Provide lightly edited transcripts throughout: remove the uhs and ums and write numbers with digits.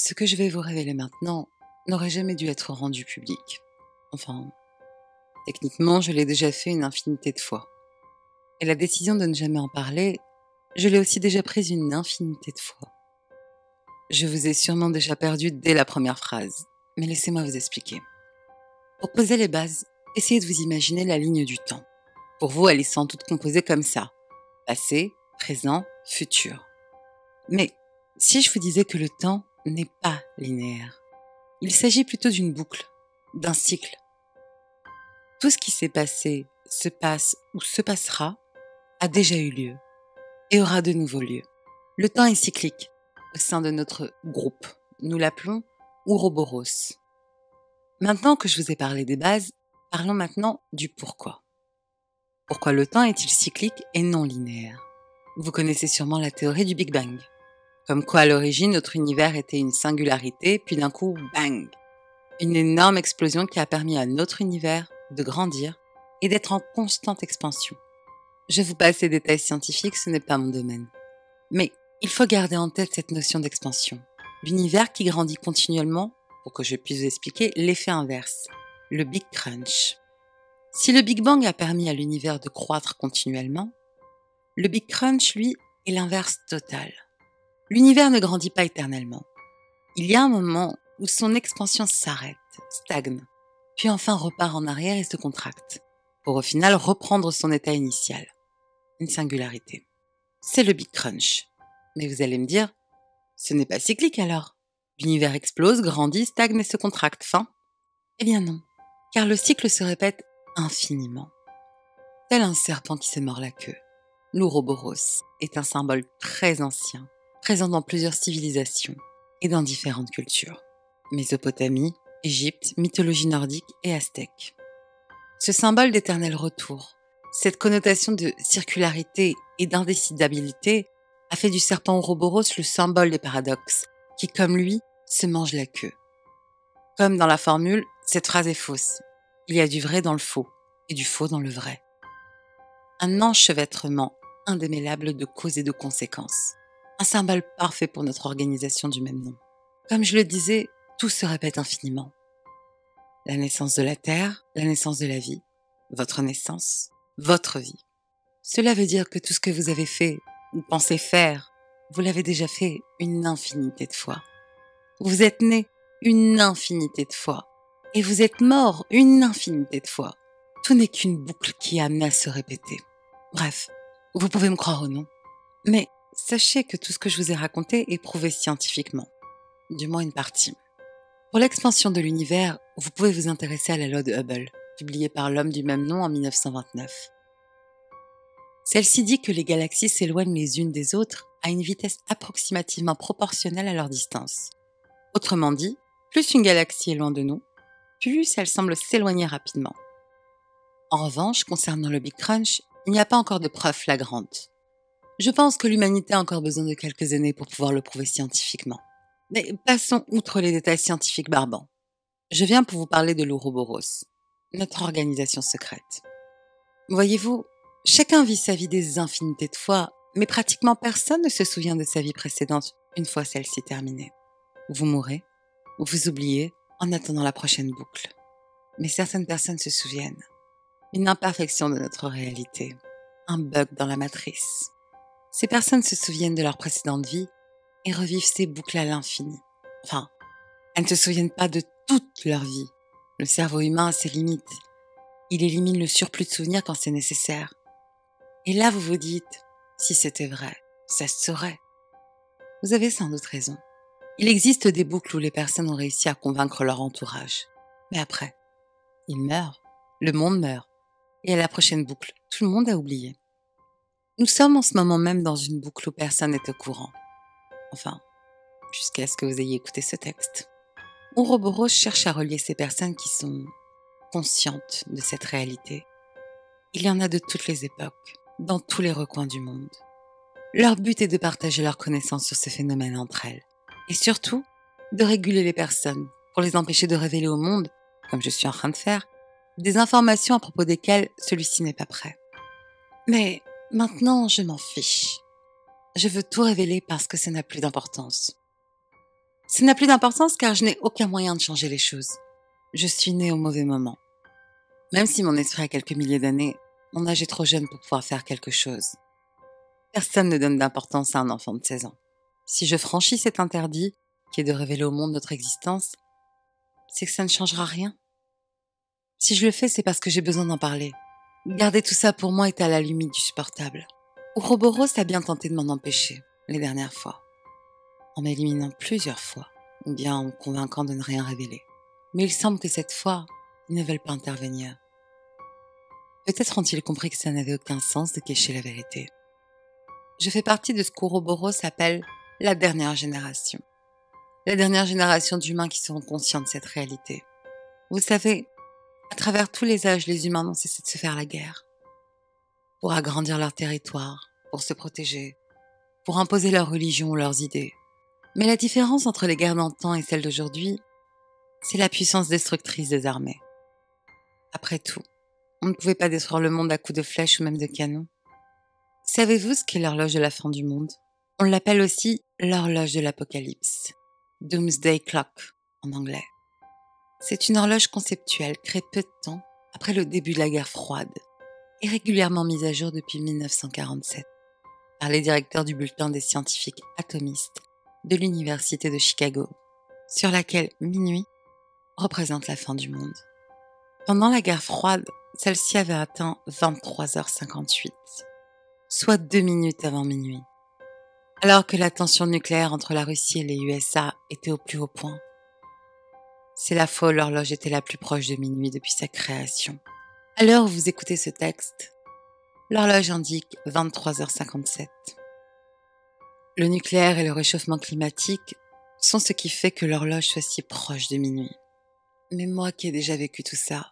Ce que je vais vous révéler maintenant n'aurait jamais dû être rendu public. Enfin, techniquement, je l'ai déjà fait une infinité de fois. Et la décision de ne jamais en parler, je l'ai aussi déjà prise une infinité de fois. Je vous ai sûrement déjà perdu dès la première phrase, mais laissez-moi vous expliquer. Pour poser les bases, essayez de vous imaginer la ligne du temps. Pour vous, elle est sans doute composée comme ça. Passé, présent, futur. Mais si je vous disais que le temps n'est pas linéaire, il s'agit plutôt d'une boucle, d'un cycle. Tout ce qui s'est passé, se passe ou se passera a déjà eu lieu et aura de nouveau lieu. Le temps est cyclique au sein de notre groupe. Nous l'appelons Ouroboros. Maintenant que je vous ai parlé des bases, parlons maintenant du pourquoi. Pourquoi le temps est-il cyclique et non linéaire? Vous connaissez sûrement la théorie du Big Bang. Comme quoi à l'origine notre univers était une singularité, puis d'un coup, bang! Une énorme explosion qui a permis à notre univers de grandir et d'être en constante expansion. Je vous passe les détails scientifiques, ce n'est pas mon domaine. Mais il faut garder en tête cette notion d'expansion. L'univers qui grandit continuellement, pour que je puisse vous expliquer l'effet inverse, le Big Crunch. Si le Big Bang a permis à l'univers de croître continuellement, le Big Crunch, lui, est l'inverse total. L'univers ne grandit pas éternellement. Il y a un moment où son expansion s'arrête, stagne, puis enfin repart en arrière et se contracte, pour au final reprendre son état initial, une singularité. C'est le Big Crunch. Mais vous allez me dire, ce n'est pas cyclique alors. L'univers explose, grandit, stagne et se contracte, fin? Eh bien non, car le cycle se répète infiniment. Tel un serpent qui se mord la queue, l'Ouroboros est un symbole très ancien, présent dans plusieurs civilisations et dans différentes cultures. Mésopotamie, Égypte, mythologie nordique et aztèque. Ce symbole d'éternel retour, cette connotation de circularité et d'indécidabilité a fait du serpent Ouroboros le symbole des paradoxes, qui comme lui, se mange la queue. Comme dans la formule, cette phrase est fausse. Il y a du vrai dans le faux et du faux dans le vrai. Un enchevêtrement indémêlable de causes et de conséquences. Un symbole parfait pour notre organisation du même nom. Comme je le disais, tout se répète infiniment. La naissance de la Terre, la naissance de la vie, votre naissance, votre vie. Cela veut dire que tout ce que vous avez fait ou pensez faire, vous l'avez déjà fait une infinité de fois. Vous êtes né une infinité de fois. Et vous êtes mort une infinité de fois. Tout n'est qu'une boucle qui est amenée à se répéter. Bref, vous pouvez me croire ou non, mais sachez que tout ce que je vous ai raconté est prouvé scientifiquement. Du moins une partie. Pour l'expansion de l'univers, vous pouvez vous intéresser à la loi de Hubble, publiée par l'homme du même nom en 1929. Celle-ci dit que les galaxies s'éloignent les unes des autres à une vitesse approximativement proportionnelle à leur distance. Autrement dit, plus une galaxie est loin de nous, plus elle semble s'éloigner rapidement. En revanche, concernant le Big Crunch, il n'y a pas encore de preuves flagrantes. Je pense que l'humanité a encore besoin de quelques années pour pouvoir le prouver scientifiquement. Mais passons outre les détails scientifiques barbants. Je viens pour vous parler de l'Ouroboros, notre organisation secrète. Voyez-vous, chacun vit sa vie des infinités de fois, mais pratiquement personne ne se souvient de sa vie précédente une fois celle-ci terminée. Vous mourrez, vous oubliez en attendant la prochaine boucle. Mais certaines personnes se souviennent. Une imperfection de notre réalité, un bug dans la matrice. Ces personnes se souviennent de leur précédente vie et revivent ces boucles à l'infini. Enfin, elles ne se souviennent pas de toute leur vie. Le cerveau humain a ses limites. Il élimine le surplus de souvenirs quand c'est nécessaire. Et là, vous vous dites, si c'était vrai, ça se saurait. Vous avez sans doute raison. Il existe des boucles où les personnes ont réussi à convaincre leur entourage. Mais après, ils meurent, le monde meurt. Et à la prochaine boucle, tout le monde a oublié. Nous sommes en ce moment même dans une boucle où personne n'est au courant. Enfin, jusqu'à ce que vous ayez écouté ce texte. Ouroboros cherche à relier ces personnes qui sont conscientes de cette réalité. Il y en a de toutes les époques, dans tous les recoins du monde. Leur but est de partager leurs connaissances sur ces phénomènes entre elles. Et surtout, de réguler les personnes pour les empêcher de révéler au monde, comme je suis en train de faire, des informations à propos desquelles celui-ci n'est pas prêt. Mais maintenant, je m'en fiche. Je veux tout révéler parce que ça n'a plus d'importance. Ça n'a plus d'importance car je n'ai aucun moyen de changer les choses. Je suis née au mauvais moment. Même si mon esprit a quelques milliers d'années, mon âge est trop jeune pour pouvoir faire quelque chose. Personne ne donne d'importance à un enfant de 16 ans. Si je franchis cet interdit, qui est de révéler au monde notre existence, c'est que ça ne changera rien. Si je le fais, c'est parce que j'ai besoin d'en parler. Garder tout ça pour moi est à la limite du supportable. Ouroboros a bien tenté de m'en empêcher, les dernières fois, en m'éliminant plusieurs fois, ou bien en me convainquant de ne rien révéler. Mais il semble que cette fois, ils ne veulent pas intervenir. Peut-être ont-ils compris que ça n'avait aucun sens de cacher la vérité. Je fais partie de ce qu'Ouroboros appelle la dernière génération. La dernière génération d'humains qui seront conscients de cette réalité. Vous savez, à travers tous les âges, les humains n'ont cessé de se faire la guerre. Pour agrandir leur territoire, pour se protéger, pour imposer leur religion ou leurs idées. Mais la différence entre les guerres d'antan et celles d'aujourd'hui, c'est la puissance destructrice des armées. Après tout, on ne pouvait pas détruire le monde à coups de flèches ou même de canons. Savez-vous ce qu'est l'horloge de la fin du monde? On l'appelle aussi l'horloge de l'apocalypse. Doomsday Clock, en anglais. C'est une horloge conceptuelle créée peu de temps après le début de la guerre froide et régulièrement mise à jour depuis 1947 par les directeurs du bulletin des scientifiques atomistes de l'Université de Chicago, sur laquelle minuit représente la fin du monde. Pendant la guerre froide, celle-ci avait atteint 23h58, soit 2 minutes avant minuit. Alors que la tension nucléaire entre la Russie et les USA était au plus haut point. C'est la fois où l'horloge était la plus proche de minuit depuis sa création. À l'heure où vous écoutez ce texte, l'horloge indique 23h57. Le nucléaire et le réchauffement climatique sont ce qui fait que l'horloge soit si proche de minuit. Mais moi qui ai déjà vécu tout ça,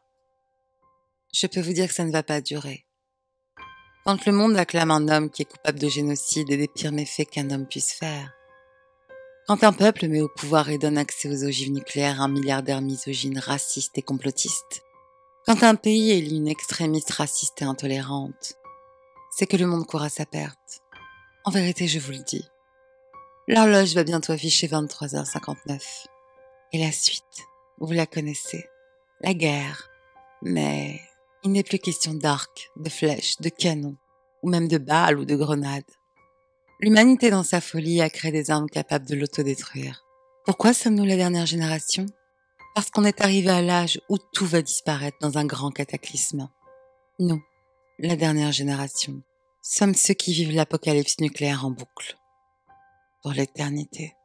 je peux vous dire que ça ne va pas durer. Quand le monde acclame un homme qui est coupable de génocide et des pires méfaits qu'un homme puisse faire, quand un peuple met au pouvoir et donne accès aux ogives nucléaires à un milliardaire misogyne, raciste et complotiste, quand un pays élit une extrémiste raciste et intolérante, c'est que le monde court à sa perte. En vérité, je vous le dis, l'horloge va bientôt afficher 23h59. Et la suite, vous la connaissez, la guerre. Mais il n'est plus question d'arcs, de flèches, de canons, ou même de balles ou de grenades. L'humanité dans sa folie a créé des armes capables de l'autodétruire. Pourquoi sommes-nous la dernière génération? Parce qu'on est arrivé à l'âge où tout va disparaître dans un grand cataclysme. Nous, la dernière génération, sommes ceux qui vivent l'apocalypse nucléaire en boucle. Pour l'éternité.